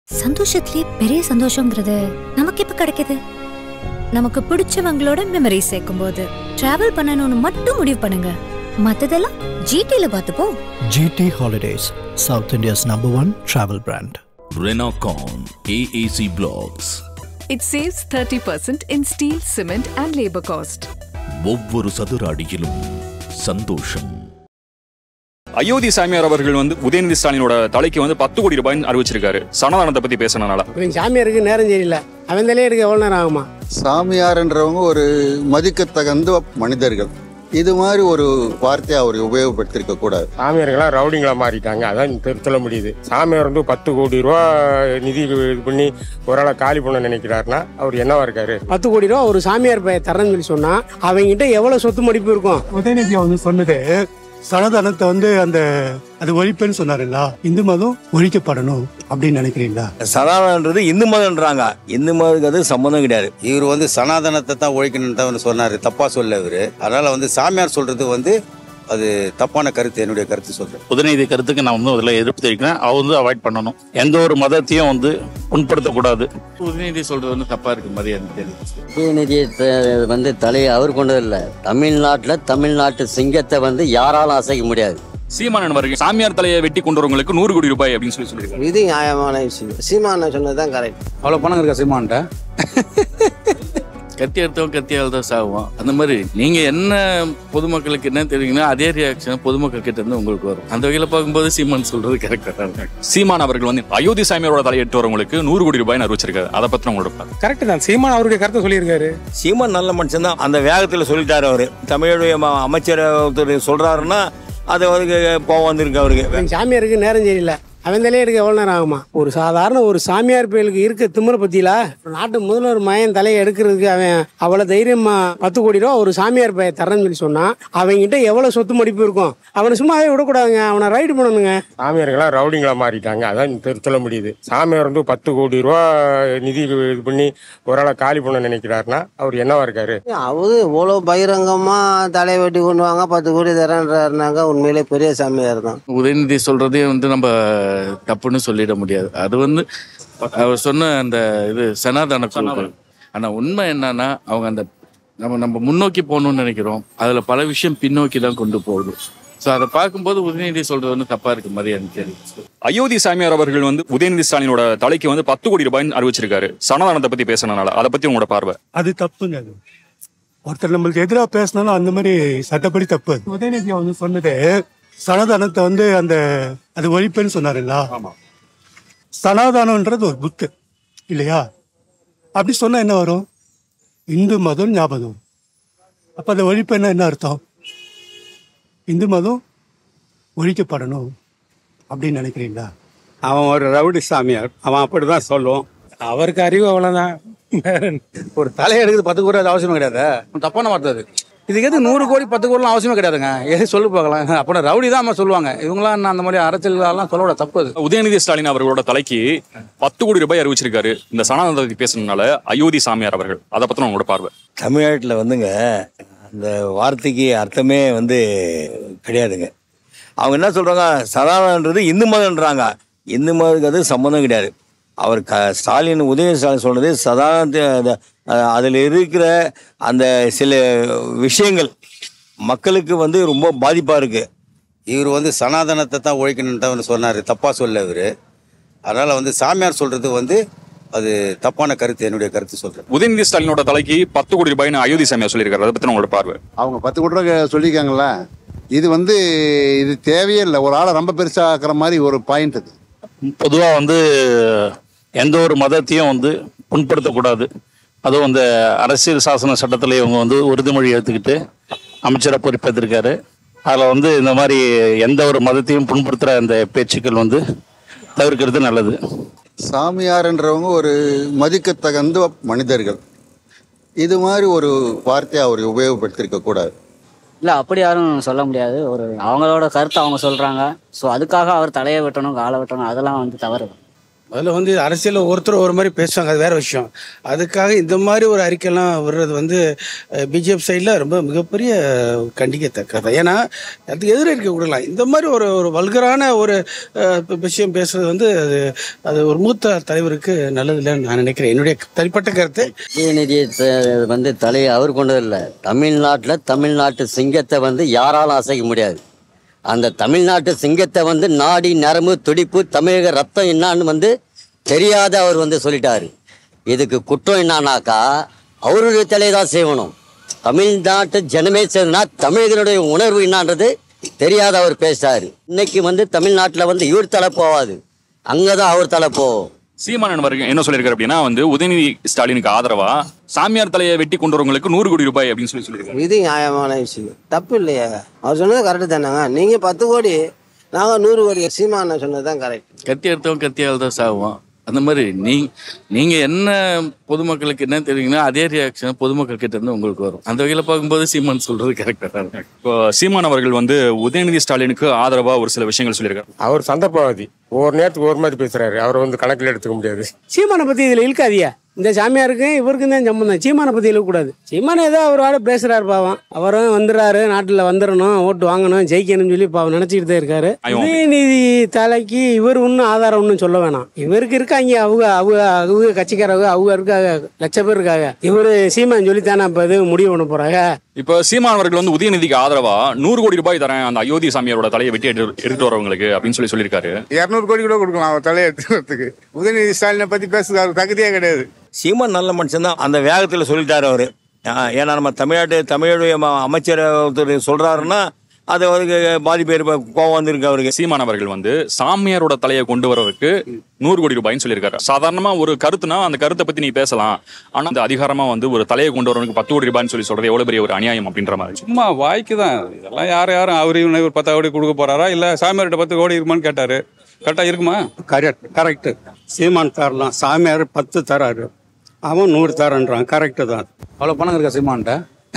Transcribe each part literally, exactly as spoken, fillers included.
சந்தோஷத்திலே பெரிய சந்தோஷங்கிறது நமக்கு எப்ப கிடைக்குது? நமக்கு பிடிச்சவங்களோட மெமரி சேர்க்கும் போது. டிராவல் பண்ணணும்னு மட்டும் முடிவு பண்ணுங்க, மத்ததெல்லாம் ஜிடில பார்த்துப்போம். GD Holidays, South India's number one travel brand. Renocon A A C Blocks. It saves thirty percent in steel, cement and labor cost. ஒவ்வொரு சதுர அடியிலும் சந்தோஷம். அயோத்தி சாமியார் அவர்கள் வந்து உதயநிதி ஸ்டாலினோட தலைக்கு வந்து பத்து கோடி ரூபாய் அறிவிச்சிருக்காரு. சனாதனத்தை பத்தி பேசினால சாமியாருக்கு நேரம் சரியில்லை, அவன் தலையே எடுக்க எவ்வளவு நேரம் ஆகுமா? சாமியார்ன்றவங்க ஒரு மதிக்கத்தகுந்த மனிதர்கள். இது மாதிரி ஒரு வார்த்தையை அவர் உபயோகப்படுத்திருக்க கூடாது. சாமியார்களா ரவுடிங்களா மாறிட்டாங்க, அதான் சொல்ல முடியுது. சாமியார் வந்து பத்து கோடி ரூபா நிதி இது பண்ணி ஒரு ஆளை காலி பண்ண நினைக்கிறாருன்னா அவர் என்னவா இருக்காரு? பத்து கோடி ரூபா ஒரு சாமியார் பையன் தரேன்னு சொல்லி சொன்னா அவங்ககிட்ட எவ்வளவு சொத்து மதிப்பு இருக்கும்? உதயநிதி வந்து சொன்னது சனாதனத்தை வந்து அந்த அது ஒழிப்புன்னு சொன்னாருங்களா, இந்து மதம் ஒழிக்கப்படணும் அப்படின்னு நினைக்கிறீங்களா? சனாதனன்றது இந்து மதம்ன்றாங்க, இந்து மதத்துக்கு அது சம்மந்தம் கிடையாது. இவர் வந்து சனாதனத்தை தான் ஒழிக்கணும்னு தான் சொன்னாரு, தப்பா சொல்ல இவரு. அதனால வந்து சாமியார் சொல்றது வந்து அது தப்பான கருத்து, என்னுடைய கருத்து சொல்றேன். உதயநிதி கருத்துக்கு நான் வந்து அதில் எதிர்ப்பு தெரிவிக்கிறேன். அவர் வந்து அவாய்ட் பண்ணணும், எந்த ஒரு மதத்தையும் வந்து புண்படுத்தக்கூடாது. உதயநிதி சொல்றது வந்து தப்பா இருக்கு மாதிரி எனக்கு தெரியுது. உதயநிதி வந்து தலையை அவர் கொண்டது இல்லை, தமிழ்நாட்டில் தமிழ்நாட்டு சிங்கத்தை வந்து யாராலும் அசைக்க முடியாது. சீமானன் அவர்கள் சாமியார் தலையை வெட்டி கொண்டு வரவங்களுக்கு நூறு கோடி ரூபாய் அப்படின்னு சொல்லி சொல்லியிருக்காரு. இது நியாயமான விஷயம். சீமான் சொன்னதுதான் கரெக்ட். அவ்வளோ பணம் இருக்கா சீமான்ட்ட? கத்தி எடுத்தவன் கத்தியால் தான் சாகுவான். அந்த மாதிரி நீங்க என்ன பொதுமக்களுக்கு என்ன தெரியுங்கன்னா அதே ரியாக்ஷன் பொதுமக்கள் கிட்ட இருந்து உங்களுக்கு வரும். அந்த வகையில பார்க்கும்போது சீமான் சொல்றது கரெக்டா. சீமான் அவர்கள் வந்து அயோத்தி சாமியாரோட தலையை எட்டு வரவங்களுக்கு நூறு கோடி ரூபாய் அறிவிச்சிருக்காரு. அதை பத்தி உங்களோட கரெக்ட் தான். சீமான் அவருடைய கருத்தை சொல்லியிருக்காரு. சீமான் நல்ல மனுஷன் தான், அந்த வேகத்துல சொல்லிட்டாரு அவரு. தமிழுடைய அமைச்சர் ஒருத்தர் சொல்றாருன்னா அது அவருக்கு கோவம் வந்திருக்கு அவருக்கு. சாமியாருக்கு நேரம் சரியில்லை, அவன் தலையே எடுக்க எவ்வளவு நேரம் ஆகுமா? ஒரு சாதாரண ஒரு சாமியார் பயலுக்கு இருக்க திமிர பத்தியில நாட்டு முதல்வர் மயன் தலையை எடுக்கிறதுக்கு அவன் அவ்வளவு தைரியமா பத்து கோடி ரூபா ஒரு சாமியார் பைய தரேன்னு சொல்லி சொன்னா அவங்ககிட்ட எவ்வளவு சொத்து மதிப்பு இருக்கும்? அவனை சும்மாவே விடக்கூடாதுங்க, அவனை ரைடு பண்ணணுங்க. சாமியார்களா ரவுடிங்களா மாறிட்டாங்க, அதான் சொல்ல முடியுது. சாமியார் வந்து பத்து கோடி ரூபா நிதி இது பண்ணி ஒரு ஆளை காலி பண்ண நினைக்கிறாருன்னா அவர் என்னவா இருக்காரு? அவரு இவ்வளவு பகிரங்கமா தலையை வெட்டி கொண்டு வாங்க பத்து கோடி தரேன்றாருனாங்க, உண்மையிலே பெரிய சாமியார் தான். உதயநிதி சொல்றதே வந்து நம்ம தப்புன்னு சொல்லிட முடியாது. அது வந்து அவர் சொன்ன அந்த இது சனாதன கொள்கை. ஆனா உண்மை என்னன்னா அவங்க அந்த நம்ம நம்ம முன்னோக்கி போகணும்னு நினைக்கிறோம், அதுல பல விஷயம் பின்னோக்கி தான் கொண்டு போகுது. ஸோ அதை பார்க்கும்போது உதயநிதி சொல்றது வந்து தப்பா இருக்கு மாதிரி எனக்கு தெரியுது. அயோத்தி சாமியார் அவர்கள் வந்து உதயநிதி ஸ்டாலினோட தலைக்கு வந்து பத்து கோடி ரூபாய் அறிவிச்சிருக்காரு. சனாதனத்தை பத்தி பேசினால அதை பத்தி உங்களோட பார்வை? அது தப்புங்க. அது ஒருத்தர் நம்மளுக்கு எதிராக பேசினாலும் அந்த மாதிரி சட்டப்படி தப்பு. உதயநிதி வந்து சொன்னது சனாதனத்தை வந்து அந்த அது ஒழிப்புன்னு சொன்னாருங்களா, சனாதனம்ன்றது ஒரு புத்து இல்லையா? அப்படி சொன்னா என்ன வரும்? இந்து மதம் ஞாபகம். அப்ப அந்த ஒழிப்புன்னா என்ன அர்த்தம்? இந்து மதம் ஒழிக்கப்படணும் அப்படின்னு நினைக்கிறீங்களா? அவன் ஒரு ரவுடி சாமியார், அவன் அப்படிதான் சொல்லுவான். அவருக்கு அறிவு அவ்வளவுதான். ஒரு தலையை எடுக்கிறது பத்து கோடி அவசியமே கிடையாது, தப்பான வார்த்தை அது. இதுக்கு எது நூறு கோடி பத்து கோடிலாம் அவசியமே கிடையாதுங்க. எது சொல்லி பார்க்கலாம். அப்போ ரவுடி தான் நம்ம சொல்லுவாங்க, இவங்களாம் அந்த மாதிரி அரசியல்லாம் சொல்லோட தப்பு அது. உதயநிதி ஸ்டாலின் அவர்களோட தலைக்கு பத்து கோடி ரூபாய் அறிவிச்சிருக்காரு இந்த சனாதனத்தை பேசுறதுனால அயோத்தி சாமியார் அவர்கள். அதை பத்தின உங்களோட பார்வை? தமிழ்நாட்டில் வந்துங்க அந்த வார்த்தைக்கு அர்த்தமே வந்து கிடையாதுங்க. அவங்க என்ன சொல்றாங்க, சனாதனன்றது இந்து மதம்ன்றாங்க, இந்து மதத்துக்கு அது சம்மந்தம் கிடையாது. அவர் க ஸ்டாலின் உதயநிதி ஸ்டாலின் சொன்னது சதானத்தை அதில் இருக்கிற அந்த சில விஷயங்கள் மக்களுக்கு வந்து ரொம்ப பாதிப்பாக இருக்கு. இவர் வந்து சனாதனத்தை தான் ஒழிக்கணும்னு தான் சொன்னாரு, தப்பா சொல்ல இவரு. அதனால வந்து சாமியார் சொல்றது வந்து அது தப்பான கருத்து, என்னுடைய கருத்து சொல்றேன். உதயநிதி ஸ்டாலினோட தலைக்கு பத்து கோடி ரூபாய்னு அயோத்தி சாமியார் சொல்லியிருக்காரு. அதை பத்தி உங்களோட பார்வை? அவங்க பத்து கோடி ரூபாய் சொல்லியிருக்காங்களா, இது வந்து இது தேவையே இல்லை. ஒரு ஆளை ரொம்ப பெருசாக ஆக்குற மாதிரி ஒரு பாயிண்ட் அது. பொதுவாக வந்து எந்த ஒரு மதத்தையும் வந்து புண்படுத்தக்கூடாது. அதுவும் அந்த அரசியல் சாசன சட்டத்தில் இவங்க வந்து உறுதிமொழி எடுத்துக்கிட்டு அமைச்சரை பொறுப்பேற்றிருக்காரு. அதில் வந்து இந்த மாதிரி எந்த ஒரு மதத்தையும் புண்படுத்துகிற அந்த பேச்சுக்கள் வந்து தவிர்க்கிறது நல்லது. சாமியார்ன்றவங்க ஒரு மதிக்கத்தகுந்த மனிதர்கள். இது மாதிரி ஒரு வார்த்தையை அவர் உபயோகப்படுத்திருக்க கூடாது. இல்லை, அப்படி யாரும் சொல்ல முடியாது. ஒரு அவங்களோட கருத்தை அவங்க சொல்கிறாங்க. ஸோ அதுக்காக அவர் தலையை வெட்டணும் காலை வெட்டணும் அதெல்லாம் வந்து தவறு. அதில் வந்து அரசியலில் ஒருத்தர் ஒரு மாதிரி பேசுவாங்க, அது வேற விஷயம். அதுக்காக இந்த மாதிரி ஒரு அறிக்கைலாம் வர்றது வந்து பிஜேபி சைடில் ரொம்ப மிகப்பெரிய கண்டிக்கத்தக்கது. ஏன்னா அதுக்கு எதிராக இருக்க விடலாம். இந்த மாதிரி ஒரு ஒரு வல்கரான ஒரு விஷயம் பேசுறது வந்து அது அது ஒரு மூத்த தலைவருக்கு நல்லது இல்லைன்னு நான் நினைக்கிறேன். என்னுடைய தனிப்பட்ட கருத்து. உதயநிதி வந்து தலையை அவர் கொண்டதில்லை. தமிழ்நாட்டில் தமிழ்நாட்டு சிங்கத்தை வந்து யாராலும் அசைக்க முடியாது. அந்த தமிழ்நாட்டு சிங்கத்தை வந்து நாடி நரம்பு துடிப்பு தமிழக ரத்தம் என்னான்னு வந்து தெரியாத அவர் வந்து சொல்லிட்டாரு. இதுக்கு குற்றம் என்னன்னாக்கா அவருடைய தலையை தான் செய்யணும். தமிழ்நாட்டு ஜனமே செய்யணும்னா தமிழர்களுடைய உணர்வு என்னான்றது தெரியாத அவர் பேசிட்டாரு. இன்னைக்கு வந்து தமிழ்நாட்டில் வந்து இவர் தலை போவாது, அங்கதான் அவர் தலை போவோம். சீமான் அவர்கள் என்ன சொல்லியிருக்காரு அப்படின்னா வந்து உதயநிதி ஸ்டாலினுக்கு ஆதரவா சாமியார் தலையை வெட்டி கொண்டு வரவங்களுக்கு நூறு கோடி ரூபாய் அப்படின்னு சொல்லி சொல்லியிருக்காரு. இது நியாயமான விஷயம், தப்பு இல்லையா? அவர் சொன்னது கரெக்டு தானேங்க. நீங்க பத்து கோடி, நாங்கள் நூறு கோடி. சீமான் சொன்னது தான் கரெக்ட். கத்தி எடுத்தவன் கத்தியால் தான் சாகுவான். அந்த மாதிரி நீ நீங்கள் என்ன பொதுமக்களுக்கு என்ன தெரியுங்கன்னா அதே ரியாக்ஷன் பொதுமக்கள் கிட்ட இருந்து உங்களுக்கு வரும். அந்த வகையில் பார்க்கும்போது சீமான் சொல்றது கரெக்டாக தான் இருக்கு. இப்போ சீமான் அவர்கள் வந்து உதயநிதி ஸ்டாலினுக்கு ஆதரவாக ஒரு சில விஷயங்கள் சொல்லியிருக்காரு. அவர் சந்தர்ப்பவாதி, ஒவ்வொரு நேரத்துக்கு ஒரு மாதிரி பேசுறாரு. அவரை வந்து கணக்கில் எடுத்துக்க முடியாது. சீமானை பற்றி இதில் இழுக்காதியா? இந்த சாமியாருக்கும் இவருக்கும் தான் சம்பந்தம். சீமானை பற்றி இழுக்கக்கூடாது. சீமானை ஏதோ அவர் ஆட பேசுறாரு பாவம். அவரும் வந்துடுறாரு, நாட்டில் வந்துடணும், ஓட்டு வாங்கணும், ஜெயிக்கணும்னு சொல்லி பாவம் நினைச்சிட்டு தான் இருக்காரு. உதயநிதி தலைக்கு இவர் ஒன்றும் ஆதாரம் ஒன்றும் சொல்ல வேணாம். இவருக்கு இருக்காங்க அவங்க அவங்க அவங்க கட்சிக்காரங்க அவங்க இருக்காங்க, லட்சம் பேர் இருக்காங்க. இவரு சீமான் சொல்லித்தானே இப்போ இது முடிவு பண்ண போறாங்க. இப்போ சீமான் அவர்கள் வந்து உதயநிதிக்கு ஆதரவா நூறு கோடி ரூபாய் தரேன் அந்த அயோத்தி சாமியாரோட தலையை வெட்டி எடுத்துட்டு வரவங்களுக்கு அப்படின்னு சொல்லி சொல்லியிருக்காரு. இருநூறு கோடி கூட கொடுக்கலாம் அவர் தலையை எடுத்துக்கிறதுக்கு. உதயநிதி ஸ்டாலினை பத்தி பேசுறது தகுதியே கிடையாது. சீமான் நல்ல மனுஷன் தான், அந்த வேகத்தில் சொல்லிட்டாரு அவரு. ஏன்னா நம்ம தமிழ்நாட்டு தமிழுடைய அமைச்சர் ஒருத்தர் சொல்றாருன்னா அது அவருக்கு பாதிப்பு கோவம் வந்திருக்கு அவருக்கு. சீமான் அவர்கள் வந்து சாமியாரோட தலையை கொண்டு வரவருக்கு நூறு கோடி ரூபாய்னு சொல்லியிருக்காரு. சாதாரணமா ஒரு கருத்துனா அந்த கருத்தை பத்தி நீ பேசலாம், ஆனா அந்த அதிகாரமா வந்து ஒரு தலையை கொண்டு வரவனுக்கு பத்து கோடி ரூபாய்னு சொல்லி சொல்றது எவ்வளவு பெரிய ஒரு அநியாயம் அப்படின்ற மாதிரி. சும்மா வாய்க்கு தான் இதெல்லாம். யார் யாரும் அவர் இவனை ஒரு பத்து கோடி கொடுக்க போறாரா இல்ல சாமியார்கிட்ட பத்து கோடி இருக்குமான்னு கேட்டாரு. கரெக்டா இருக்குமா? Correct correct. சீமான் தரலாம், சாமியார் பத்து தராரு, அவன் நூறு தரன்றான். கரெக்டு தான். அவ்வளோ பணம் இருக்கா சீமான்ட்ட?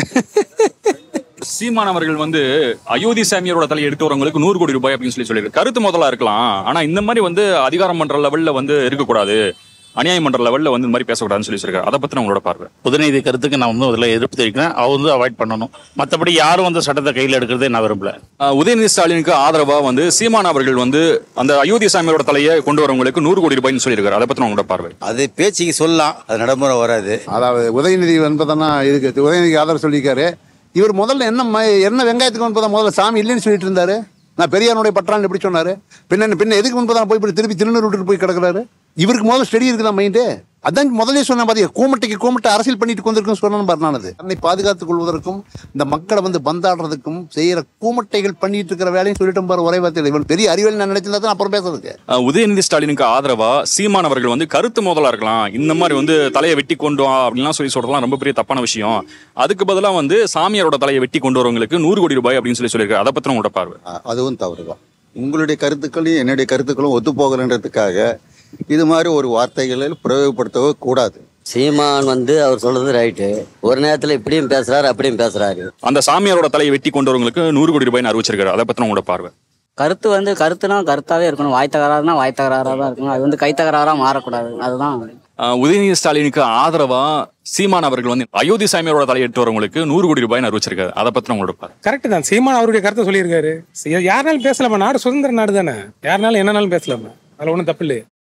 சீமான் அவர்கள் வந்து அயோத்தி சாமியாரோட தலையை எடுத்து வரவங்களுக்கு நூறு கோடி ரூபாய் அப்படின்னு சொல்லி சொல்லியிருக்கு. கருத்து முதலா இருக்கலாம், ஆனா இந்த மாதிரி வந்து அதிகாரம் பண்ற லெவல்ல வந்து இருக்கக்கூடாது, அநியாயம் பண்ற லெவல்ல வந்து இந்த மாதிரி பேசக்கூடாதுன்னு சொல்லி சொல்லியிருக்காரு. அதை பத்தி உங்களோட பார்வை. உதயநிதி கருத்துக்கு நான் வந்து அதில் எதிர்ப்பு தெரிவிக்கிறேன். அவர் வந்து அவாய்ட் பண்ணணும். மற்றபடி யாரும் வந்து சட்டத்தை கையில் எடுக்கிறதே நான் விரும்பல. உதயநிதி ஸ்டாலினுக்கு ஆதரவா வந்து சீமான் அவர்கள் வந்து அந்த அயோத்தி சாமியாரோட தலையை கொண்டு வரவங்களுக்கு நூறு கோடி ரூபாய்னு சொல்லியிருக்காரு. அதை பத்தி உங்களோட பார்வை. அது பேச்சுக்கு சொல்லலாம், அது நடைமுறை வராது. அதாவது உதயநிதி என்பதனா இதுக்கு உதயநிதிக்கு ஆதரவு சொல்லியிருக்காரு. இவர் முதல்ல என்ன என்ன வெங்காயத்துக்கு முன்பதான் முதல்ல சாமி இல்லைன்னு சொல்லிட்டு இருந்தாரு. நான் பெரியாருடைய பற்றான்னு எப்படி சொன்னாரு? பின்ன பின்ன எதுக்கு முன்பதான் போய் திருப்பி திருநூறு விட்டுட்டு போய் கிடக்குறாரு? இவருக்கு முதல்ல ஸ்டடி இருக்குதான் மைண்டு. அதான் முதலே சொன்ன பாத்தியா, கூமட்டைக்கு கூமட்டை அரசியல் பண்ணிட்டு கொண்டிருக்குன்னு சொன்னு பாருனானது. தன்னை பாதுகாத்துக் கொள்வதற்கும் இந்த மக்களை வந்து பந்தாடுறதுக்கும் செய்யற கூமட்டைகள் பண்ணிட்டு இருக்கிற வேலையும் சொல்லிட்டு பாரு ஒரே வார்த்தையில். இவன் பெரிய அறிவியல் நான் நினைச்சிருந்தா தான் அப்புறம் பேசுறதுக்கு. உதயநிதி ஸ்டாலினுக்கு ஆதரவா சீமான் அவர்கள் வந்து கருத்து மோதலா இருக்கலாம், இந்த மாதிரி வந்து தலையை வெட்டி கொண்டு வா அப்படின்லாம் சொல்லி சொல்றதுலாம் ரொம்ப பெரிய தப்பான விஷயம். அதுக்கு பதிலாக வந்து சாமியாரோட தலையை வெட்டி கொண்டு வரவங்களுக்கு நூறு கோடி ரூபாய் அப்படின்னு சொல்லி சொல்லியிருக்காரு. அதை பத்தி உங்களோட பார்வை. அதுவும் தவறுதான். உங்களுடைய கருத்துக்களும் என்னுடைய கருத்துக்களும் ஒத்து போகலன்றதுக்காக இது மாதிரி ஒரு வார்த்தைகளில் பிரயோகப்படுத்தவே கூடாது. சீமான் வந்து அவர் சொல்றது ரைட்டு. ஒரு நேரத்தில் இப்படியும் பேசுறாரு அப்படியும் பேசுறாரு. அந்த சாமியாரோட தலையை வெட்டி கொண்டு வரவங்களுக்கு நூறு கோடி ரூபாய் அறிவிச்சிருக்காரு. அதை பத்தி உங்களோட பார்வை. கருத்து வந்து கருத்துனா கருத்தாவே இருக்கணும். வாய் தகராறுனா வாய் தகராறா தான் இருக்கணும். அது வந்து கை தகராறா மாறக்கூடாது. அதுதான். உதயநிதி ஸ்டாலினுக்கு ஆதரவா சீமான் அவர்கள் வந்து அயோத்தி சாமியாரோட தலையை எடுத்து வரவங்களுக்கு நூறு கோடி ரூபாய் அறிவிச்சிருக்காரு. அதை பத்தி உங்களோட பார்வை. கரெக்ட் தான். சீமான் அவருடைய கருத்தை சொல்லியிருக்காரு. யாருனாலும் பேசலாமா? நாடு சுதந்திர நாடு தானே. யாருனாலும் என்னன்னாலும் பேசலாமா? அதுல ஒன்றும் தப்பு இல்லையே.